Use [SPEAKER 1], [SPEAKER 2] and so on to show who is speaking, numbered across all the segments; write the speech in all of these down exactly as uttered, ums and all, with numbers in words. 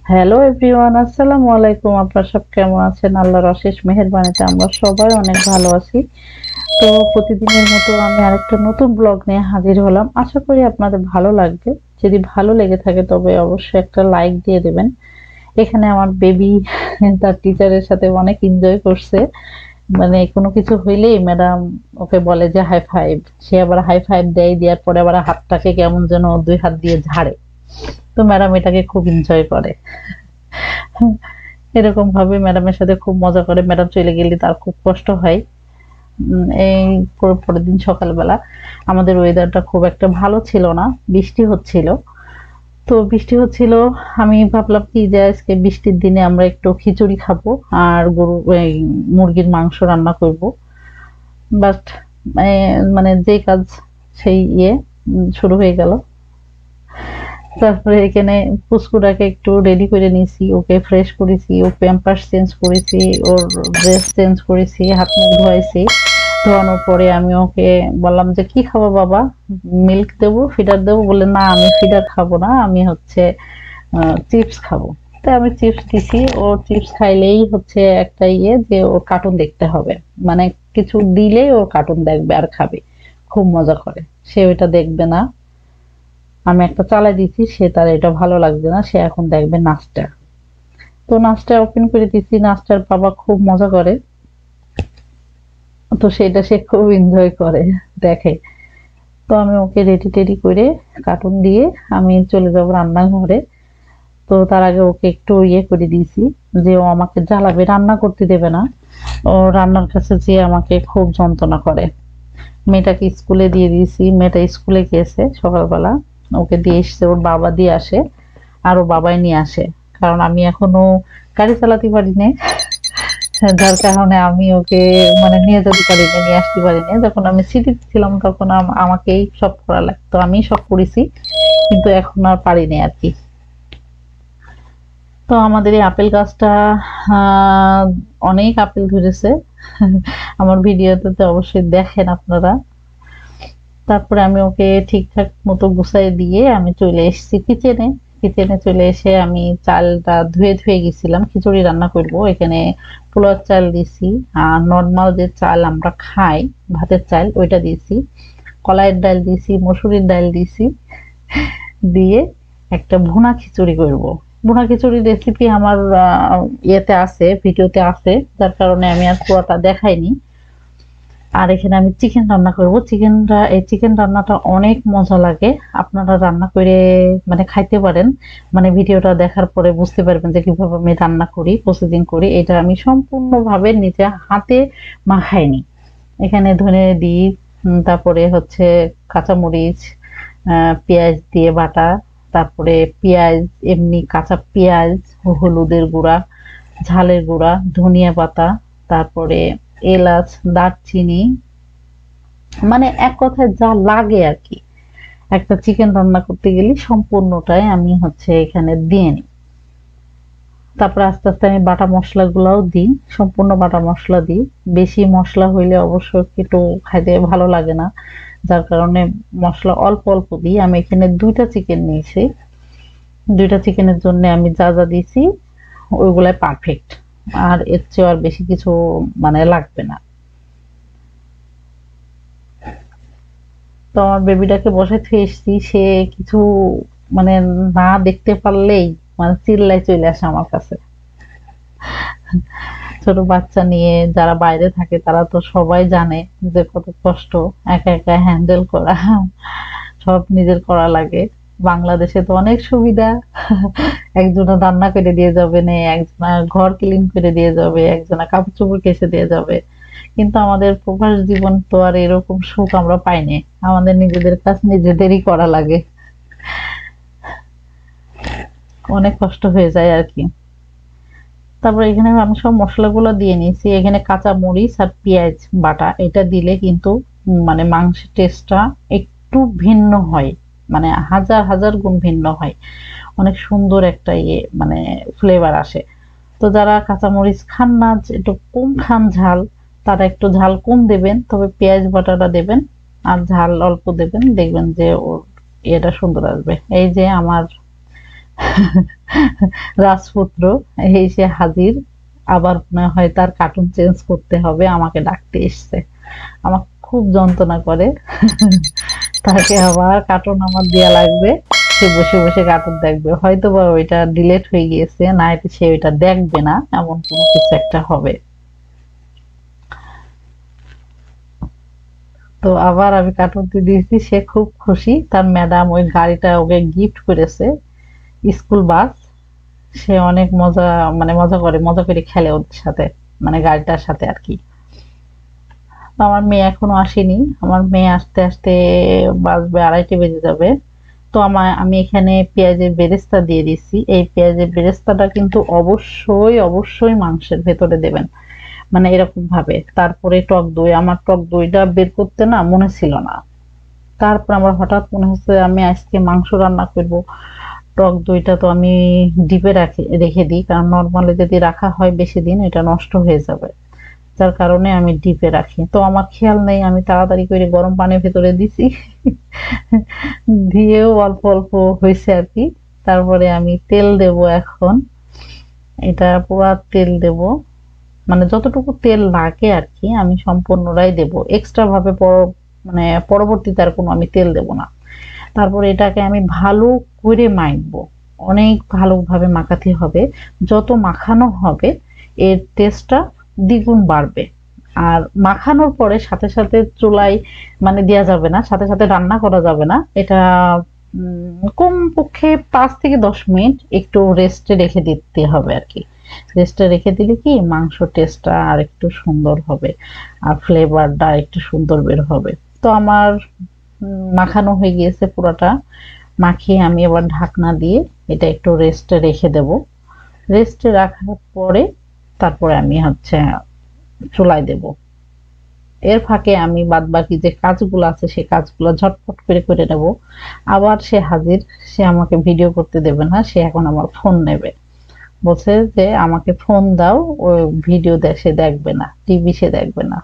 [SPEAKER 1] Hello everyone, আসসালামু আলাইকুম। আপনারা সব কেমন আছেন? আল্লাহর অশেষ মেহেরবানিতে আমরা সবাই অনেক ভালো আছি। তো প্রতিদিনের মতো আমি আরেকটা নতুন ব্লগ নিয়ে হাজির হলাম। আশা করি আপনাদের ভালো লাগবে। যদি ভালো লেগে থাকে তবে অবশ্যই একটা লাইক দিয়ে দেবেন। এখানে আমার বেবি তার টিচারের সাথে অনেক এনজয় করছে। মানে কোনো কিছু হইলেই ম্যাডাম ওকে বলে যে হাই ফাইভ। সে আবার হাই ফাইভ দেয়, দেওয়ার পরে আবার হাতটাকে কেমন যেন দুই হাত দিয়ে ঝাড়ে। তো ম্যাডাম এটাকে খুব এনজয় করে। এরকম ভাবে ম্যাডামের সাথে খুব মজা করে। ম্যাডাম চলে গেলে তার খুব কষ্ট হয়। উম, এই পর- পরের দিন সকালবেলা আমাদের ওয়েদারটা খুব একটা ভালো ছিল না, বৃষ্টি হচ্ছিল। তো বৃষ্টি হচ্ছিল, আমি ভাবলাম কি যে আজকে বৃষ্টির দিনে আমরা একটু খিচুড়ি খাবো আর গরু এই মুরগির মাংস রান্না করব। বাট মানে যে কাজ সেই ইয়ে উম, শুরু হয়ে গেল। তারপরে এখানে পুচকুটাকে একটু রেডি করে নিয়েছি, ওকে ফ্রেশ করেছি, ও প্যাম্পার্স চেঞ্জ করেছি, ওর ড্রেস চেঞ্জ করেছি, হাত মুখ ধোয়াইছি। ধোয়ানোর পরে আমি ওকে বললাম যে কি খাবো বাবা, মিল্ক দেবো, ফিডার দেবো? বলে না, আমি ফিডার খাবো না, আমি হচ্ছে চিপস খাবো। তাই আমি চিপস দিছি। ও চিপস খাইলেই হচ্ছে একটা ইয়ে যে ওর কার্টুন দেখতে হবে, মানে কিছু দিলেই ওর কার্টুন দেখবে আর খাবে। খুব মজা করে। সে ওইটা দেখবে না। আমি একটা চালাই দিছি, সে তার এটা ভালো লাগবে না, সে এখন দেখবে নাচটা। তো নাচটা ওপেন করে দিছি, নাচটার বাবা খুব মজা করে। তো সেটা সে খুব এনজয় করে, দেখে। তো আমি ওকে রেডি টেডি করে কার্টুন দিয়ে আমি চলে যাব রান্নাঘরে। তো তার আগে ওকে একটু ইয়ে করে দিয়েছি যে ও আমাকে জ্বালাবে, রান্না করতে দেবে না। ও রান্নার কাছে যেয়ে আমাকে খুব যন্ত্রণা করে। মেয়েটাকে স্কুলে দিয়ে দিয়েছি, মেয়েটা স্কুলে গিয়েছে সকালবেলা। ওকে দিয়ে এসছে, ওর বাবা দিয়ে আসে আর ও বাবাই নিয়ে আসে। কারণ আমি এখনো গাড়ি চালাতে পারি না, যার কারণে আমি ওকে মানে নিয়ে যেতে পারি না, নিয়ে আসতে পারি না। যখন আমি সিটিতে ছিলাম তখন আম- আমাকেই সব করা লাগতো, আমি সব করেছি, কিন্তু এখন আর পারি না আর কি। তো আমাদের এই আপেল গাছটা আহ, অনেক আপেল ধরেছে। আমার ভিডিওতে তো অবশ্যই দেখেন আপনারা। তারপরে আমি ওকে ঠিকঠাক মতো গুছাই দিয়ে আমি চলে এসেছি কিচেনে। কিচেনে চলে এসে আমি চালটা ধুয়ে ধুয়ে গেছিলাম, খিচুড়ি রান্না করব। এখানে পোলার চাল দিছি, আর নর্মাল যে চাল আমরা খাই ভাতের চাল ওইটা দিয়েছি, কলাইয়ের ডাল দিয়েছি, মসুরির ডাল দিয়েছি, দিয়ে একটা ভুনা খিচুড়ি করব। ভুনা খিচুড়ির রেসিপি আমার আহ, ইয়েতে আছে, ভিডিওতে আছে, যার কারণে আমি আর পুরোটা দেখাইনি। আর এখানে আমি চিকেন রান্না করব। চিকেনটা এই চিকেন রান্নাটা অনেক মজা লাগে। আপনারা রান্না করে মানে খাইতে পারেন। মানে ভিডিওটা দেখার পরে বুঝতে পারবেন যে কিভাবে আমি রান্না করি, প্রসেসিং করি। এটা আমি সম্পূর্ণভাবে নিজে হাতে মাখাইনি। এখানে ধনে দিই, উম, তারপরে হচ্ছে কাঁচামরিচ, আহ, পেঁয়াজ দিয়ে বাটা, তারপরে পেঁয়াজ, এমনি কাঁচা পেঁয়াজ, হলুদের গুঁড়া, ঝালের গুঁড়া, ধনিয়া পাতা, তারপরে এলাচ, দারচিনি, মানে এক কথায় যা লাগে আর কি। একটা চিকেন রান্না করতে গেলে সম্পূর্ণটাই আমি হচ্ছে এখানে দিয়ে নিই। তারপরে আস্তে আস্তে আমি বাটা মশলাগুলাও দিই, সম্পূর্ণ বাটা মশলা দিই। বেশি মশলা হইলে অবশ্য একটু খাইতে ভালো লাগে না, যার কারণে মশলা অল্প অল্প দিই। আমি এখানে দুইটা চিকেন নিয়েছি, দুইটা চিকেনের জন্য আমি যা যা দিয়েছি ওইগুলাই পারফেক্ট। আর এর চেয়ে আর বেশি কিছু মানে লাগবে না। তো আমার বেবিটাকে বসে থুয়ে এসেছি, সে কিছু মানে না দেখতে পারলেই মানে চিল্লাই চলে আসে আমার কাছে। ছোট বাচ্চা নিয়ে যারা বাইরে থাকে তারা তো সবাই জানে যে কত কষ্ট একা একা হ্যান্ডেল করা, সব নিজের করা লাগে। বাংলাদেশে তো অনেক সুবিধা, একজনা রান্না করে দিয়ে যাবে, না একজনা ঘর ক্লিন করে দিয়ে যাবে, একজনা কাপড় চোপড় কেচে দিয়ে যাবে। কিন্তু আমাদের প্রবাস জীবন তো আর এরকম সুখ আমরা পাইনি। আমাদের নিজেদের কাজ নিজেদেরই করা লাগে, অনেক কষ্ট হয়ে যায় আর কি। তারপর এখানে আমি সব মশলাগুলো দিয়ে নিয়েছি। এখানে কাঁচা মরিচ আর পেঁয়াজ বাটা, এটা দিলে কিন্তু উম, মানে মাংসের টেস্টটা একটু ভিন্ন হয়, মানে হাজার হাজার গুণ ভিন্ন হয়। অনেক সুন্দর একটা ইয়ে মানে ফ্লেভার আসে। তো যারা কাঁচা মরিচ খান না, যে একটু কম খান ঝাল, তারা একটু ঝাল কম দেবেন, তবে পেঁয়াজ বাটাটা দেবেন আর ঝাল অল্প দেবেন, দেখবেন যে ওর ইয়েটা সুন্দর আসবে। এই যে আমার রাজপুত্র এই সে হাজির, আবার মনে হয় তার কার্টুন চেঞ্জ করতে হবে, আমাকে ডাকতে এসছে, আমাকে খুব যন্ত্রণা করে। তাকে আবার কার্টুন আমার দেয়া লাগবে, সে বসে বসে কার্টুন দেখবে, হয়তো বা ওইটা ডিলেট হয়ে গিয়েছে, না সে ওইটা দেখবে না, এমন কোনো কিছু একটা হবে। তো আবার আমি কার্টুন দিয়েছি, সে খুব খুশি, তার ম্যাডাম ওই গাড়িটা ওকে গিফট করেছে, স্কুল বাস। সে অনেক মজা মানে মজা করে মজা করে খেলে ওদের সাথে, মানে গাড়িটার সাথে আর কি। তো আমার মেয়ে এখনো আসেনি, আমার মেয়ে আসতে আসতে বাজবে আড়াইটে বেজে যাবে। তো আমার আমি এখানে পেঁয়াজের বেরেস্তা দিয়ে দিচ্ছি, এই পেঁয়াজের বেরেস্তাটা কিন্তু অবশ্যই অবশ্যই মাংসের ভেতরে দেবেন, মানে এরকম ভাবে। তারপরে টক দই, আমার টক দইটা বের করতে না মনে ছিল না, তারপর আমার হঠাৎ মনে হচ্ছে আমি আজকে মাংস রান্না করব, টক দইটা তো আমি ডিপে রাখি রেখে দিই, কারণ নর্মালি যদি রাখা হয় বেশি দিন এটা নষ্ট হয়ে যাবে, যার কারণে আমি ডিপে রাখি। তো আমার খেয়াল নেই, আমি তাড়াতাড়ি করে গরম পানির ভেতরে দিছি, দিয়েও অল্প অল্প হয়েছে আর কি। তারপরে আমি তেল দেব এখন, এটা পুরা তেল দেব, মানে যতটুকু তেল লাগে আর কি আমি সম্পূর্ণটাই দেব, এক্সট্রা ভাবে মানে পরবর্তীতে আর কোনো আমি তেল দেব না। তারপর এটাকে আমি ভালো করে মাখবো, অনেক ভালোভাবে মাখাতে হবে, যত মাখানো হবে এর টেস্টটা দ্বিগুণ বাড়বে। আর মাখানোর পরে সাথে সাথে চুলায় মানে দেওয়া যাবে না, সাথে সাথে রান্না করা যাবে না, এটা কমপক্ষে পাঁচ থেকে দশ মিনিট একটু রেস্টে রেখে দিতে হবে আর কি। রেস্টে রেখে দিলে কি মাংস টেস্টটা আর একটু সুন্দর হবে, আর ফ্লেভারটা একটু সুন্দর বের হবে। তো আমার মাখানো হয়ে গিয়েছে পুরোটা, মাখিয়ে আমি এবার ঢাকনা দিয়ে এটা একটু রেস্টে রেখে দেব। রেস্টে রাখার পরে তারপরে আমি হচ্ছে চুলায় দেব। এর ফাঁকে আমি বাদ বাকি যে কাজগুলো আছে সেই কাজগুলো ঝটপট করে করে নেব। আবার সে হাজির, সে আমাকে ভিডিও করতে দেবে না, সে এখন আমার ফোন নেবে, বলছে যে আমাকে ফোন দাও, ওই ভিডিও সে দেখবে না, টিভি সে দেখবে না।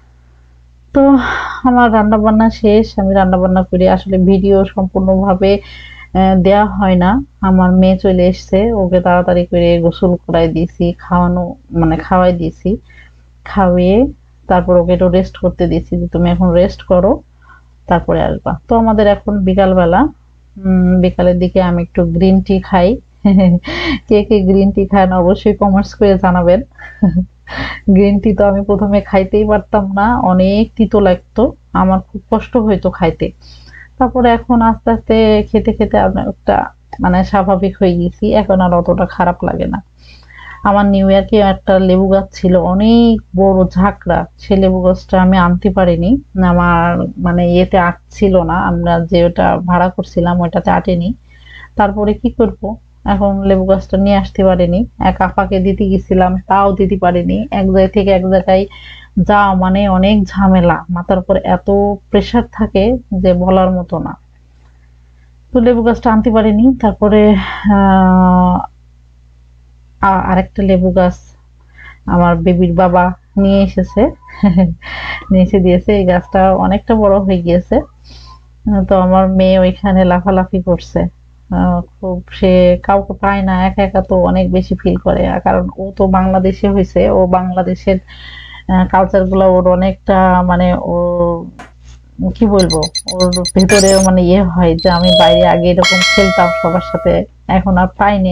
[SPEAKER 1] তো আমার রান্না বান্না শেষ, আমি রান্না বান্না করে আসলে ভিডিও সম্পূর্ণভাবে দেয়া হয় না। আমার মেয়ে চলে এসছে, ওকে তাড়াতাড়ি করে গোসল করাই দিয়েছি, খাওয়ানো মানে খাওয়াই দিয়েছি, খাওয়িয়ে তারপর ওকে একটু রেস্ট করতে দিয়েছি, যে তুমি এখন রেস্ট করো তারপরে আসবা। তো আমাদের এখন বিকালবেলা, বিকালের দিকে আমি একটু গ্রিন টি খাই। কে কে গ্রিন টি খান অবশ্যই কমেন্টস করে জানাবেন। গ্রিন টি তো আমি প্রথমে খাইতেই পারতাম না, অনেক তিতো লাগতো, আমার খুব কষ্ট হইতো খাইতে। তারপরে এখন আস্তে আস্তে খেতে খেতে একটা মানে স্বাভাবিক হয়ে গেছি, এখন আর অতটা খারাপ লাগে না। আমার নিউ ইয়র্কে একটা লেবু গাছ ছিল, অনেক বড় ঝাঁকড়া, সে লেবু গাছটা আমি আনতে পারিনি, আমার মানে ইয়েতে আটছিল না, আমরা যে ওটা ভাড়া করছিলাম ওইটাতে আটেনি। তারপরে কি করব, এখন লেবু গাছটা নিয়ে আসতে পারিনি, এক আপাকে দিতে গেছিলাম তাও দিতে পারিনি, এক জায়গা থেকে এক জায়গায় যা মানে অনেক ঝামেলা, মাথার উপর এত প্রেসার থাকে যে বলার মতো না। তো লেবু গাছটা আনতে পারিনি। তারপরে আহ আরেকটা লেবু গাছ আমার বেবির বাবা নিয়ে এসেছে, নিয়ে এসে দিয়েছে, এই গাছটা অনেকটা বড় হয়ে গিয়েছে। তো আমার মেয়ে ওইখানে লাফালাফি করছে, খুব সে কাউকে পায় না, একা একা তো অনেক বেশি ফিল করে, কারণ ও তো বাংলাদেশে হয়েছে, ও বাংলাদেশের কালচার গুলো ওর অনেকটা মানে ও কি বলবো, ওর ভেতরে মানে ইয়ে হয় যে আমি বাইরে আগে এরকম খেলতাম সবার সাথে, এখন আর পাইনি।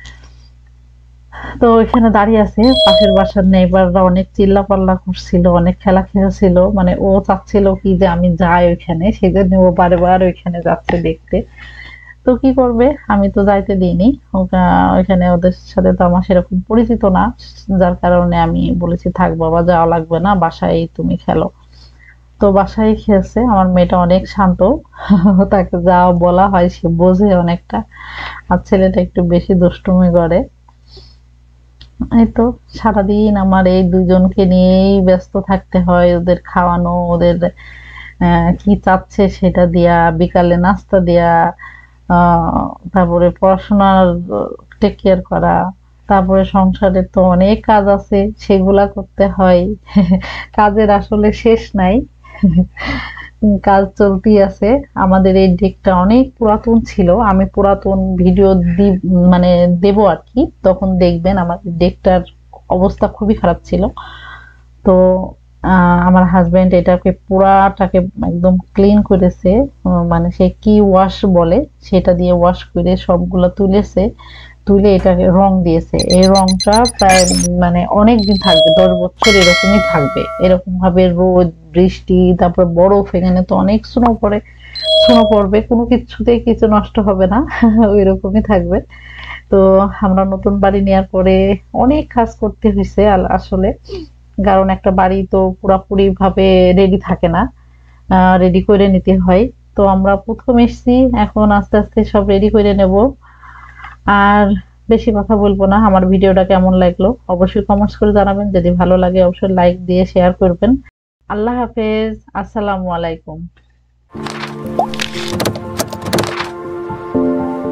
[SPEAKER 1] তো ওইখানে দাঁড়িয়ে আছে, পাশের বাসার নেইবাররা অনেক চিল্লা পাল্লা করছিল, অনেক খেলা খেলছিল, মানে ও চাচ্ছিল কি যে আমি যাই ওইখানে, সেই জন্য ও বারবার ওইখানে যাচ্ছে দেখতে। তো কি করবে, আমি তো যাইতে দিইনি, ওইখানে ওদের সাথে তো আমার সেরকম পরিচিত না, যার কারণে আমি বলেছি থাক বাবা যাওয়া লাগবে না, বাসায় তুমি খেলো। তো বাসায় খেলছে, আমার মেয়েটা অনেক শান্ত, তাকে যা বলা হয় সে বোঝে অনেকটা, আর ছেলেটা একটু বেশি দুষ্টুমি করে। এই তো সারাদিন আমার এই দুজনকে নিয়েই ব্যস্ত থাকতে হয়, ওদের খাওয়ানো, ওদের কি চাচ্ছে সেটা দিয়া, বিকালে নাস্তা দেয়া, তারপরে পড়াশোনার টেক কেয়ার করা, তারপরে সংসারে তো অনেক কাজ আছে সেগুলা করতে হয়, কাজের আসলে শেষ নাই। কাজ চলতেই আছে। আমাদের এই ডেকটা অনেক পুরাতন ছিল, আমি পুরাতন ভিডিও দি মানে দেব আর কি, তখন দেখবেন আমাদের ডেকটার অবস্থা খুবই খারাপ ছিল। তো আমার হাজবেন্ড এটাকে পুরাটাকে একদম ক্লিন করেছে, মানে সে কি ওয়াশ বলে সেটা দিয়ে ওয়াশ করে সবগুলো তুলেছে, তুলে এটাকে রং দিয়েছে। এই রংটা প্রায় মানে অনেক দিন থাকবে, দশ বছর এরকমই থাকবে। এরকম ভাবে রোদ বৃষ্টি তারপর বরফ, এখানে তো অনেক স্নো পড়ে, স্নো পড়বে, কোনো কিছুতেই কিছু নষ্ট হবে না ওই রকমই থাকবে। তো আমরা নতুন বাড়ি নেওয়ার পরে অনেক কাজ করতে হয়েছে আসলে, কারণ একটা বাড়ি তো পুরাপুরি ভাবে রেডি থাকে না, রেডি করে নিতে হয়। তো আমরা প্রথম এসেছি, এখন আস্তে আস্তে সব রেডি করে নেব। আর বেশি কথা বলবো না, আমার ভিডিওটা কেমন লাগলো অবশ্যই কমেন্টস করে জানাবেন, যদি ভালো লাগে অবশ্যই লাইক দিয়ে শেয়ার করবেন। আল্লাহ হাফেজ, আসসালামু আলাইকুম।